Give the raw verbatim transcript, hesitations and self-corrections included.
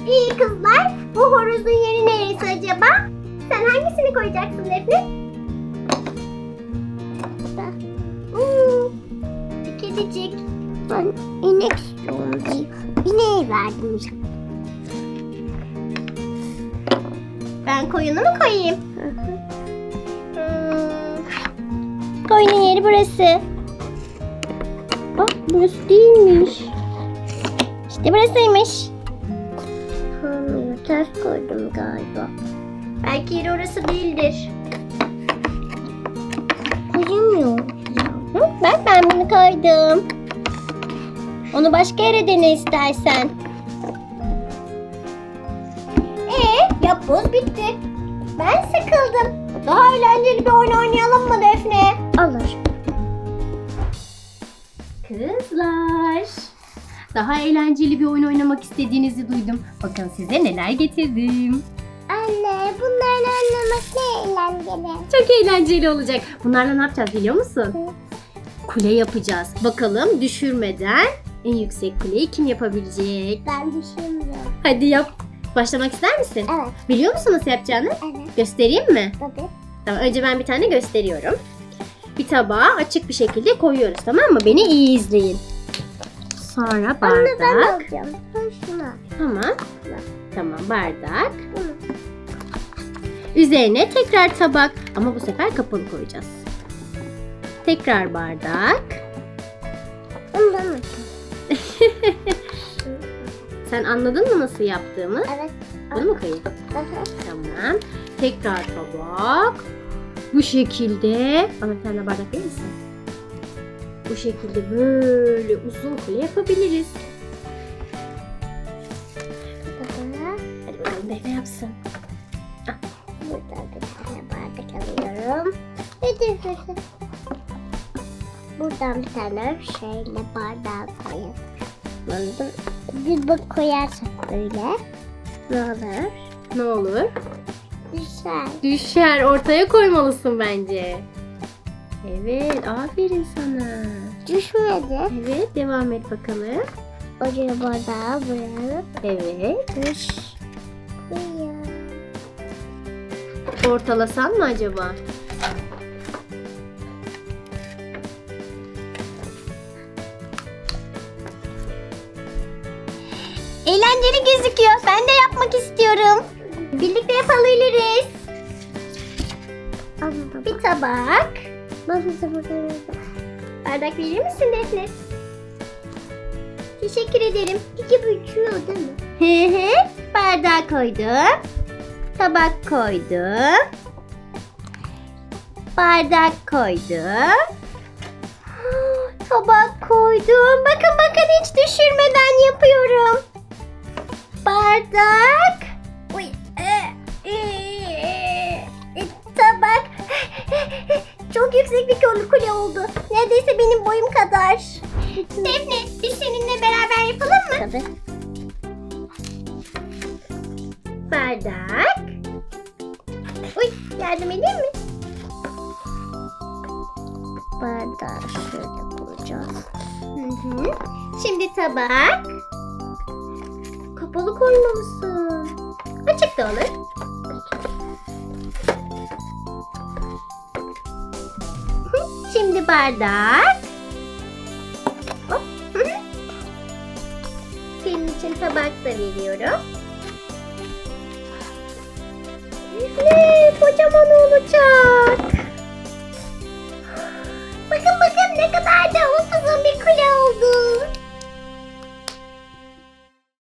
İyi kızlar. Bu horozun yeri neresi acaba? Sen hangisini koyacaksın Defne? Hmm, bir kedicik. Ben inek istiyorum diye. İneği verdim. Ben koyunu mu koyayım? Hmm. Koyunun yeri burası. Bak burası değilmiş. İşte burasıymış. Hmm, ters koydum galiba. Belki yeri orası değildir. Koyamıyorum. Bak ben bunu koydum. Onu başka yere dene istersen. Ee, yapboz bitti. Ben sıkıldım. Daha eğlenceli bir oyun oynayalım mı Defne? Olur. Kızlar, daha eğlenceli bir oyun oynamak istediğinizi duydum. Bakın size neler getirdim. Anne, bunlarla oynamak ne eğlenceli. Çok eğlenceli olacak. Bunlarla ne yapacağız biliyor musun? Hı. Kule yapacağız. Bakalım düşürmeden en yüksek kuleyi kim yapabilecek? Ben düşünmüyorum. Hadi yap. Başlamak ister misin? Evet. Biliyor musun nasıl yapacağını? Evet. Göstereyim mi? Tabii. Tamam, önce ben bir tane gösteriyorum. Bir tabağa açık bir şekilde koyuyoruz, tamam mı? Beni iyi izleyin. Sonra bardak. Anne ben alacağım. Ben şunu al. Tamam. Tamam, bardak. Bunu. Üzerine tekrar tabak. Ama bu sefer kapalı koyacağız. Tekrar bardak. Bunu ben alacağım. Sen anladın mı nasıl yaptığımı? Evet. Bunu mu koyayım? Tamam. Tekrar tabak. Bu şekilde. Bana bir tane bardak verir misin? Bu şekilde böyle uzun kule yapabiliriz. Hadi bakalım Defne yapsın. Buradan bir tane bardak alıyorum. Hadi hadi. Buradan bir tane şöyle bardağı koyayım. Bunu bir bak koyarsak böyle. Ne olur? Ne olur? Güzel. Düşer. Ortaya koymalısın bence. Evet. Aferin sana. Düşmedi. Evet. Devam et bakalım. Oraya bardağı buraya. Evet. Düş. Buraya. Ortalasan mı acaba? Eğlenceli gözüküyor. Ben de yapmak istiyorum. Birlikte yapabiliriz. Bir tabak. Bardak verir misin Defne? Teşekkür ederim. İki büyütüyor değil mi? Hı hı. Bardağı koydum. Tabak koydum. Bardak koydum. Tabak koydum. Bakın bakın hiç düşürmeden yapıyorum. Bardak. Uy. E, e, e, tabak. Çok yüksek bir kule oldu. Neredeyse benim boyum kadar. Defne, biz seninle beraber yapalım mı? Tabii. Bardak. Uy, yardım edeyim mi? Bardağı şöyle koyacağız. Hı hı. Şimdi tabak. Kapalı koymalısın. Açık da olur. Şimdi bardak. Hop. Senin için tabak da veriyorum. Ne? Kocaman olacak.